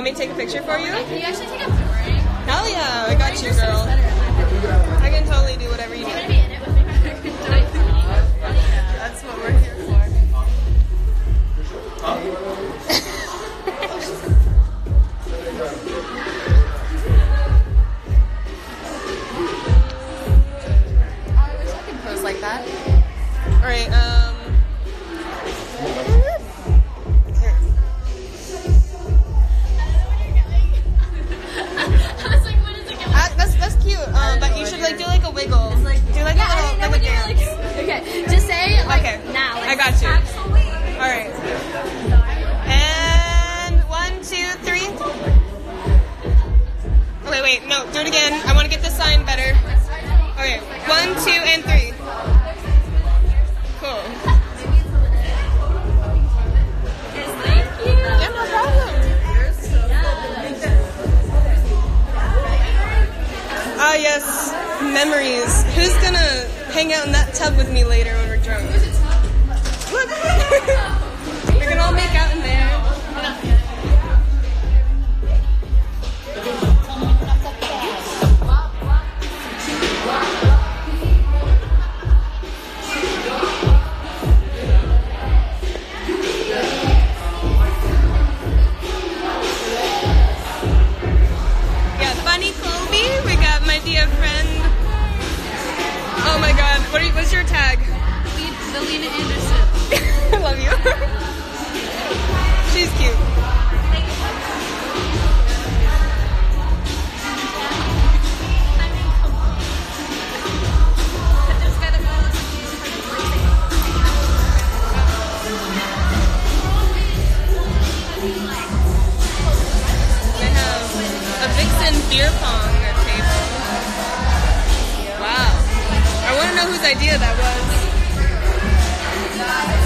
want me to take a picture for you? Can you actually take a boomerang? Hell yeah, I got you, girl. I can totally do whatever you Do you want need. to be in it with me? That's what we're here for. I wish I could pose like that. Alright, I was like, what is it going? that's cute. But you should like do like a wiggle. Do like a little like a dance. Okay, just say like Okay. now. Like, I got you. Absolutely. Alright. And 1, 2, 3. Okay, wait, no, do it again. I want to get this sign better. Okay, 1, 2, and 3. Cool. Thank you. Yeah, no problem. Ah, yes, memories. Who's gonna hang out in that tub with me later when we're drunk? Look! We can all make out in there. Yeah, Funny Colby, we got my dear friend. Oh my god, what's your tag? Selena Anderson. I love you. She's cute. They have a Vixen beer pong table. Wow. I want to know whose idea that was.